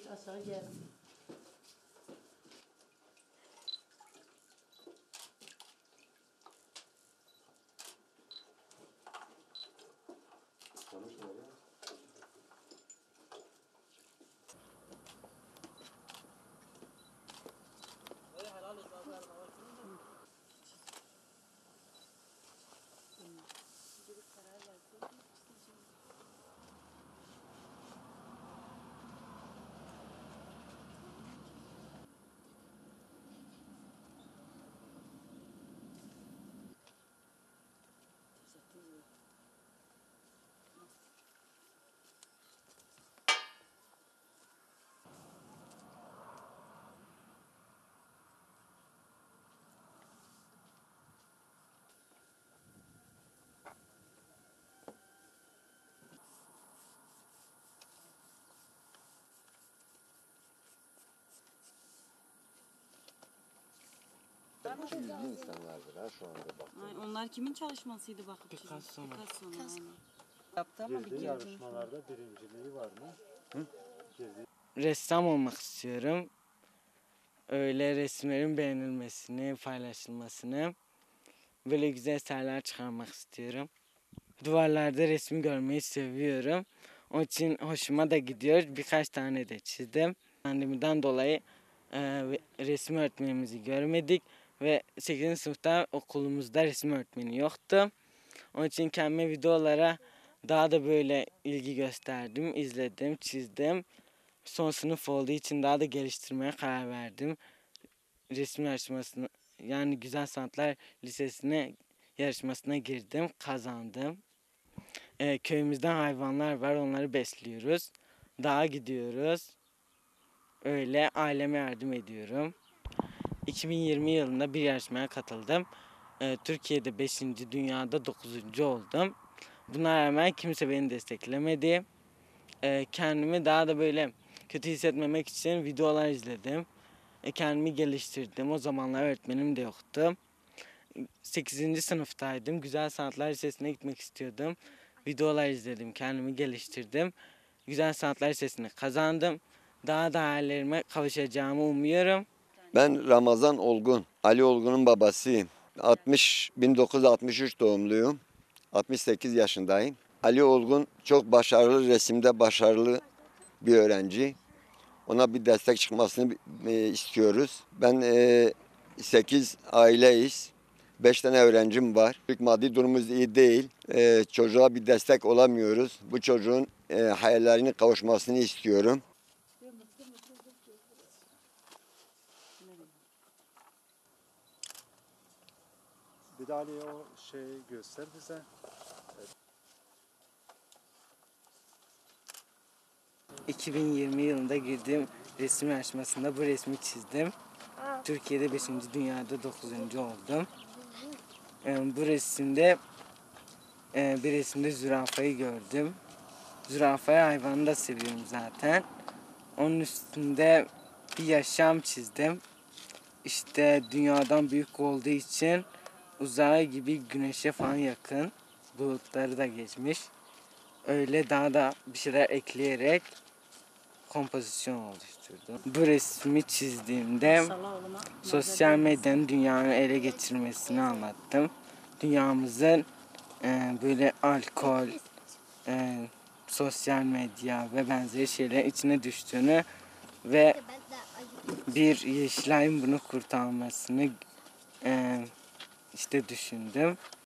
aşağı gel. İlgi insanlardır ha şu anda bak. Onlar kimin çalışmasıydı bakıp Picasso'nun. Picasso. Yaptı ama Girdiği yarışmalarda birinciliği var mı? Hı? Ressam olmak istiyorum. Öyle resimlerin beğenilmesini, paylaşılmasını, böyle güzel eserler çıkarmak istiyorum. Duvarlarda resmi görmeyi seviyorum. Onun için hoşuma da gidiyor. Birkaç tane de çizdim. Pandemiden dolayı resim öğretmenimizi görmedik ve 8. sınıfta okulumuzda resim öğretmeni yoktu. Onun için kendime videolara daha da böyle ilgi gösterdim, izledim, çizdim. Son sınıf olduğu için daha da geliştirmeye karar verdim. Resim yarışmasına, yani Güzel Sanatlar Lisesi'ne yarışmasına girdim, kazandım. Köyümüzden hayvanlar var, onları besliyoruz. Dağa gidiyoruz. Öyle aileme yardım ediyorum. 2020 yılında bir yarışmaya katıldım. Türkiye'de 5. dünyada 9. oldum. Buna rağmen kimse beni desteklemedi. Kendimi daha da böyle kötü hissetmemek için videolar izledim. Kendimi geliştirdim. O zamanlar öğretmenim de yoktu. 8. sınıftaydım. Güzel Sanatlar Lisesi'ne gitmek istiyordum. Videolar izledim. Kendimi geliştirdim. Güzel Sanatlar Lisesi'ni kazandım. Daha da hayallerime kavuşacağımı umuyorum. Ben Ramazan Olgun, Ali Olgun'un babasıyım. 1963 doğumluyum. 68 yaşındayım. Ali Olgun çok başarılı, resimde başarılı bir öğrenci. Ona bir destek çıkmasını istiyoruz. Ben 8 aileyiz. 5 tane öğrencim var. Maddi durumumuz iyi değil. Çocuğa bir destek olamıyoruz. Bu çocuğun hayallerine kavuşmasını istiyorum. Bir daha Ali'ye o şeyi göster bize. 2020 yılında girdiğim resim yarışmasında bu resmi çizdim. Türkiye'de 5. dünyada 9. oldum. Bu resimde bir resimde zürafayı gördüm. Zürafayı hayvanı da seviyorum zaten. Onun üstünde bir yaşam çizdim. İşte dünyadan büyük olduğu için uzay gibi güneşe falan yakın. Bulutları da geçmiş. Öyle daha da bir şeyler ekleyerek kompozisyon oluşturdum. Bu resmi çizdiğimde sosyal medyanın dünyanın ele geçirmesini anlattım. Dünyamızın böyle alkol, sosyal medya ve benzeri şeyler içine düştüğünü ve bir Yeşilay'ın bunu kurtarmasını işte düşündüm.